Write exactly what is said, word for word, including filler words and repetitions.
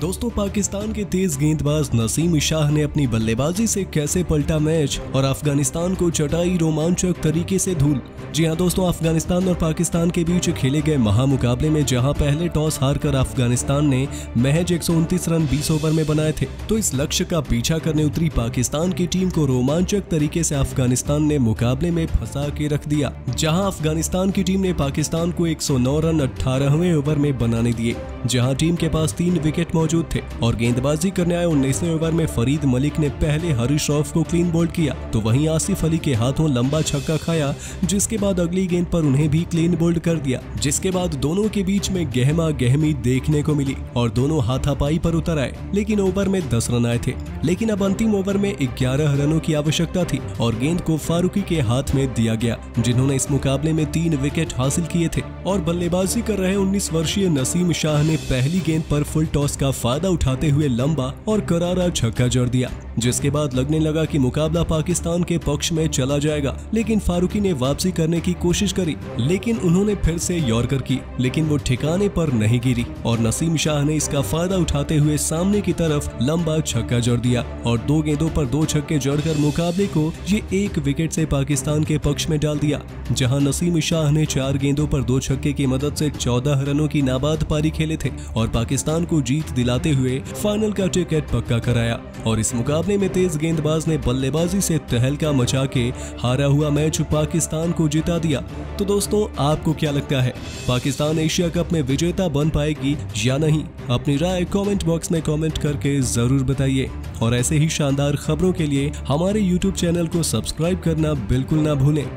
दोस्तों, पाकिस्तान के तेज गेंदबाज नसीम शाह ने अपनी बल्लेबाजी से कैसे पलटा मैच और अफगानिस्तान को चटाई रोमांचक तरीके से धूल। जी हां दोस्तों, अफगानिस्तान और पाकिस्तान के बीच खेले गए महामुकाबले में जहां पहले टॉस हारकर अफगानिस्तान ने महज एक सौ उनतीस रन बीस ओवर में बनाए थे, तो इस लक्ष्य का पीछा करने उतरी पाकिस्तान की टीम को रोमांचक तरीके से अफगानिस्तान ने मुकाबले में फंसा के रख दिया। जहां अफगानिस्तान की टीम ने पाकिस्तान को एक सौ नौ रन अठारहवें ओवर में बनाने दिए, जहां टीम के पास तीन विकेट मौजूद थे और गेंदबाजी करने आए उन्नीसवें ओवर में फरीद मलिक ने पहले हरीश रऊफ को क्लीन बोल्ड किया, तो वहीं आसिफ अली के हाथों लंबा छक्का खाया, जिसके बाद अगली गेंद पर उन्हें भी क्लीन बोल्ड कर दिया। जिसके बाद दोनों के बीच में गहमा गहमी देखने को मिली और दोनों हाथापाई पर उतर आए, लेकिन ओवर में दस रन आए थे। लेकिन अब अंतिम ओवर में ग्यारह रनों की आवश्यकता थी और गेंद को फारूकी के हाथ में दिया गया, जिन्होंने इस मुकाबले में तीन विकेट हासिल किए थे। और बल्लेबाजी कर रहे उन्नीस वर्षीय नसीम शाह ने पहली गेंद पर फुल टॉस का फायदा उठाते हुए लंबा और करारा छक्का जड़ दिया, जिसके बाद लगने लगा कि मुकाबला पाकिस्तान के पक्ष में चला जाएगा। लेकिन फारूकी ने वापसी करने की कोशिश करी, लेकिन उन्होंने फिर से यॉर्कर की, लेकिन वो ठिकाने पर नहीं गिरी और नसीम शाह ने इसका फायदा उठाते हुए सामने की तरफ लंबा छक्का जड़ दिया और दो गेंदों पर दो छक्के जड़कर मुकाबले को ये एक विकेट से पाकिस्तान के पक्ष में डाल दिया। जहां नसीम शाह ने चार गेंदों पर दो छक्के की मदद से चौदह रनों की नाबाद पारी खेले थे और पाकिस्तान को जीत दिलाते हुए फाइनल का टिकट पक्का कराया। और इस मुकाबले में तेज गेंदबाज ने बल्लेबाजी से तहलका मचा के हारा हुआ मैच पाकिस्तान को जिता दिया। तो दोस्तों, आपको क्या लगता है, पाकिस्तान एशिया कप में विजेता बन पाएगी या नहीं? अपनी राय कमेंट बॉक्स में कमेंट करके जरूर बताइए और ऐसे ही शानदार खबरों के लिए हमारे यूट्यूब चैनल को सब्सक्राइब करना बिल्कुल ना भूलें।